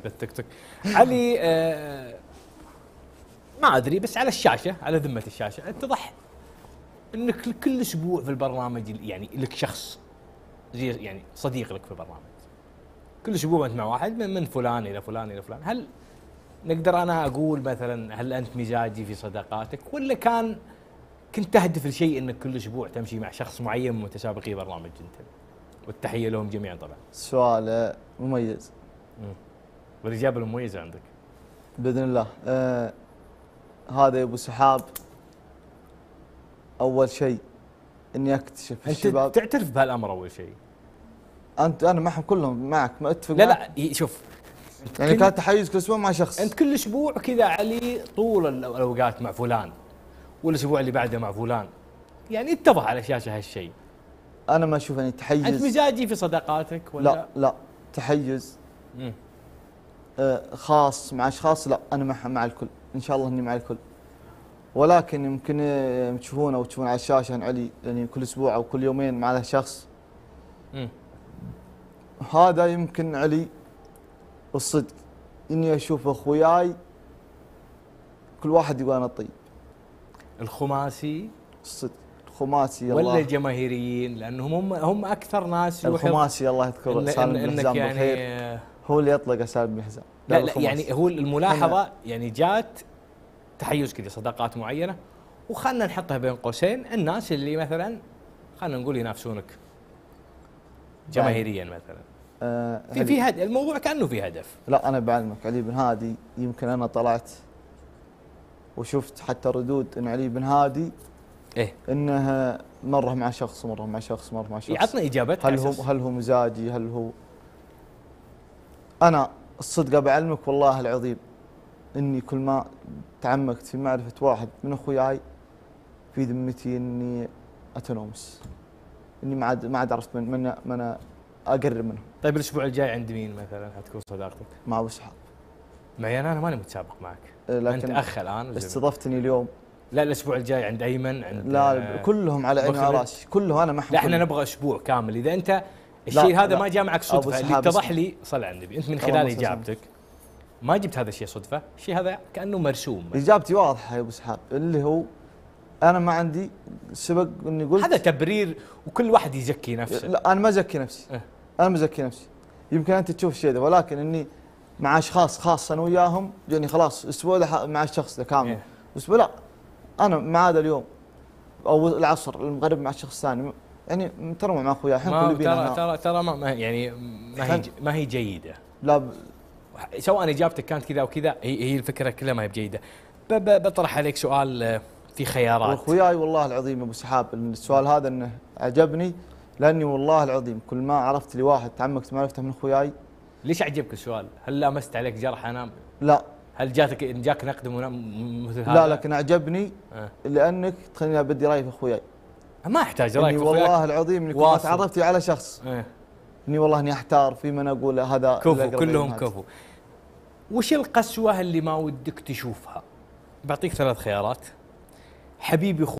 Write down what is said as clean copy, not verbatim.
بالتيك توك. علي ما ادري، بس على الشاشه، على ذمه الشاشه، اتضح انك كل اسبوع في البرنامج، يعني لك شخص زي يعني صديق لك في البرنامج، كل اسبوع انت مع واحد من فلان الى فلان الى فلان. هل نقدر انا اقول مثلا هل انت مزاجي في صداقاتك، ولا كنت تهدف لشيء انك كل اسبوع تمشي مع شخص معين من متسابقي برنامج جنتل؟ والتحيه لهم جميعا طبعا. سؤال مميز. والاجابه المميزه عندك باذن الله. هذا يا ابو سحاب اول شيء اني اكتشف الشباب. انت تعترف بهالامر اول شيء؟ انا معهم كلهم معك، ما اتفق لا معك. لا شوف، يعني كان تحيز كل اسبوع مع شخص. انت كل اسبوع كذا علي طول الاوقات مع فلان، والاسبوع اللي بعده مع فلان، يعني اتضح على الشاشه هالشيء. انا ما اشوف اني تحيز. انت مزاجي في صداقاتك ولا لا تحيز خاص مع اشخاص. لا انا مع الكل، ان شاء الله اني مع الكل. ولكن يمكن تشوفون او تشوفون على الشاشه ان علي يعني كل اسبوع او كل يومين مع هذا الشخص. هذا يمكن علي الصدق اني اشوف اخوياي كل واحد يقول انا طيب. الخماسي الصدق الخماسي ولا الجماهيريين؟ لانهم هم اكثر ناس الخماسي الله يذكره سالم بن حزام يعني بالخير، هو اللي يطلق سالم بن حزام. لا يعني هو الملاحظه يعني جات تحيز كذا صداقات معينه، وخلنا نحطها بين قوسين الناس اللي مثلا خلنا نقول ينافسونك جماهيريا مثلا. في هدف الموضوع، كانه في هدف. لا انا بعلمك علي بن هادي، يمكن انا طلعت وشفت حتى ردود ان علي بن هادي انه مره مع شخص ومره مع شخص مره مع شخص. عطنا اجابتك. هل هو مزاجي؟ هل هو انا الصدق بعلمك والله العظيم اني كل ما تعمقت في معرفه واحد من اخوياي في ذمتي اني اتنومس، اني ما عاد عرفت من اقرب منهم. طيب الاسبوع الجاي عند مين مثلا حتكون صداقتك؟ مع ابو سحاب. معي انا ماني متسابق معك. لكن انت اخ الان استضفتني اليوم. لا الاسبوع الجاي عند ايمن، عند لا كلهم على عيني وعلى راسي، كلهم انا معهم. لا احنا نبغى اسبوع كامل. اذا انت الشيء هذا ما جاء معك صدفه، اللي اتضح لي صل على النبي انت من خلال اجابتك ما جبت هذا الشيء صدفه، الشيء هذا كانه مرسوم. اجابتي واضحه يا ابو سحاب، اللي هو انا ما عندي سبق اني قلت هذا تبرير وكل واحد يزكي نفسه. لا انا ما ازكي نفسي. انا ما ازكي نفسي. يمكن انت تشوف الشيء ذا، ولكن اني مع اشخاص خاصه انا وياهم، يعني خلاص اسبوع مع الشخص ذا كامل. اسبوع لا انا مع هذا اليوم او العصر المغرب مع الشخص الثاني، يعني ترى مع اخويا الحين ترى ما يعني ما هي جيده. لا سواء اجابتك كانت كذا او كذا، هي الفكره كلها ما هي بجيده. بطرح عليك سؤال في خيارات. اخوياي والله العظيم ابو سحاب السؤال هذا انه عجبني، لاني والله العظيم كل ما عرفت لي واحد تعمقت معرفته من اخوياي. ليش عجبك السؤال؟ هل لامست عليك جرح انا؟ لا. هل جاك نقد مثل هذا؟ لا لكن عجبني لانك تخليني ابدي رايي في اخوياي. ما احتاج رايك في اخوياك. والله العظيم اني كنت تعرفت على شخص اني والله اني احتار في من اقول هذا كفو، كلهم كفو. وش القسوه اللي ما ودك تشوفها؟ بعطيك 3 خيارات. حبيبي